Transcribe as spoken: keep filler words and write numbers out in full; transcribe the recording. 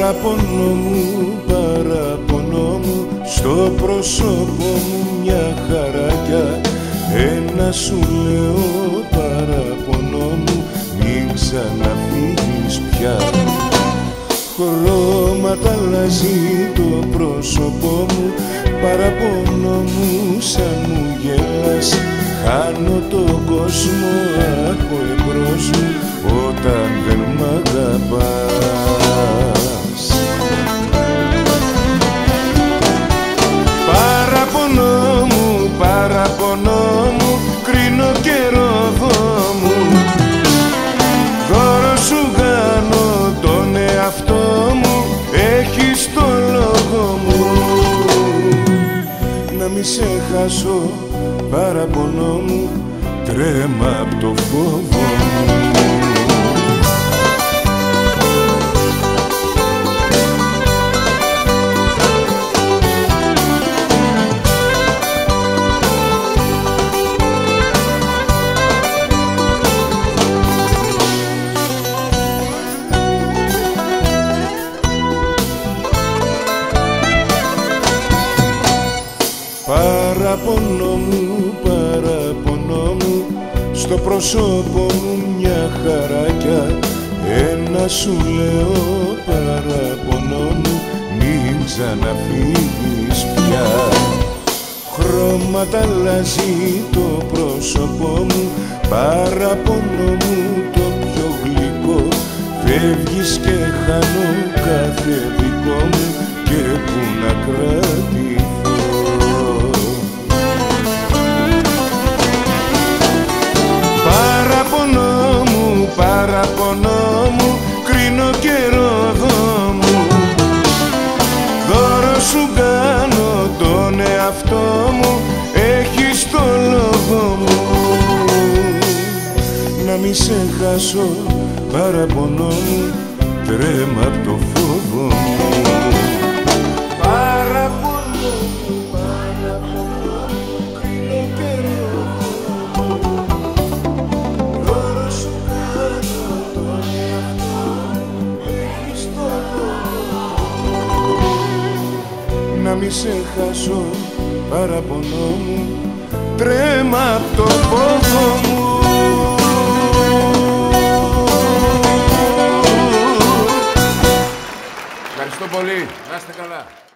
Παραπονό μου, παραπονό μου, στο πρόσωπο μου μια χαράκια. Ένα σου λέω παραπονό μου, μην ξαναφύγεις πια. Χρώματα αλλάζει το πρόσωπό μου, παραπονό μου σαν μου γελάς. Χάνω τον κόσμο από εμπρός μου όταν δεν μ' αγαπάς. Παραπονό μου, παραπονό μου, κρίνω καιρό μου. Δώρο σου κάνω τον εαυτό μου, έχεις το λόγο μου. Να μη σε χάσω, παραπονό μου, τρέμα απ' το φόβο μου. Παραπονό μου, παραπονό μου, στο πρόσωπο μου μια χαράκια. Ένα σου λέω παραπονό μου, μην ξαναφύγεις πια. Χρώματα αλλάζει το πρόσωπό μου, παραπονό μου το πιο γλυκό. Φεύγεις και χάνω κάθε δικό μου και που να κρατηθώ. Παραπονό μου, παραπονό μου, κρίνω καιρό μου. Δώρο σου κάνω τον εαυτό μου, έχεις το λόγο μου. Να μη σε χάσω, παραπονό μου, τρέμα απ' το φόβο μου. Παραπονό μου, παραπονό μου, κρίνω καιρό μου. Δώρο σου κάνω τον εαυτό μου, έχεις το λόγο μου. Να μη σε χάσω, παραπονό μου, τρέμα απ' το φόβο μου. Ευχαριστώ πολύ. Να είστε καλά.